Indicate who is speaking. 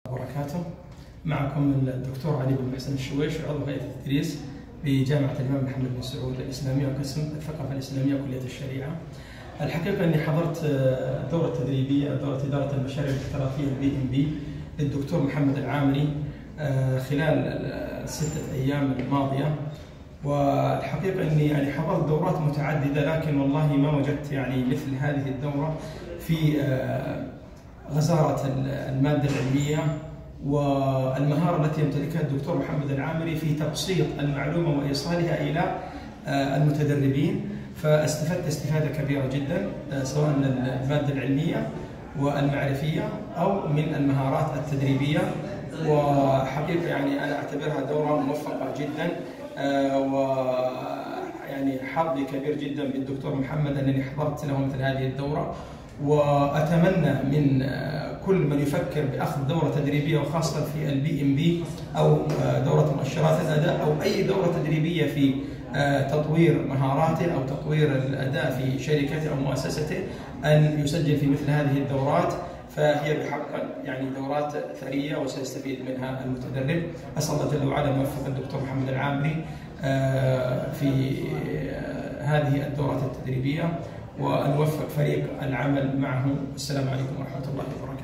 Speaker 1: وبركاته. معكم الدكتور علي بن محسن الشويش، عضو هيئة التدريس بجامعة الإمام محمد بن سعود الإسلامية وقسم الثقافة الإسلامية وكلية الشريعة. الحقيقة أني حضرت دورة تدريبية، دورة إدارة المشاريع الاحترافية BMB للدكتور محمد العامري خلال ال6 أيام الماضية. والحقيقة أني حضرت دورات متعددة، لكن والله ما وجدت مثل هذه الدورة في غزارة المادة العلمية والمهارة التي يمتلكها الدكتور محمد العامري في تبسيط المعلومة وإيصالها إلى المتدربين. فاستفدت استفادة كبيرة جدا، سواء من المادة العلمية والمعرفية أو من المهارات التدريبية. وحقيقة أنا أعتبرها دورة موفقة جدا، حظي كبير جدا بالدكتور محمد أنني حضرت له مثل هذه الدورة. وأتمنى من كل من يفكر بأخذ دورة تدريبية، وخاصة في BMB أو دورة مؤشرات الأداء أو أي دورة تدريبية في تطوير مهاراته أو تطوير الأداء في شركته أو مؤسسته، أن يسجل في مثل هذه الدورات، فهي بحق دورات ثرية وسيستفيد منها المتدرب. أسأل الله جل وعلا أن يوفق الدكتور محمد العامري في هذه الدورات التدريبية، وأن يوفق فريق العمل معه. السلام عليكم ورحمة الله وبركاته.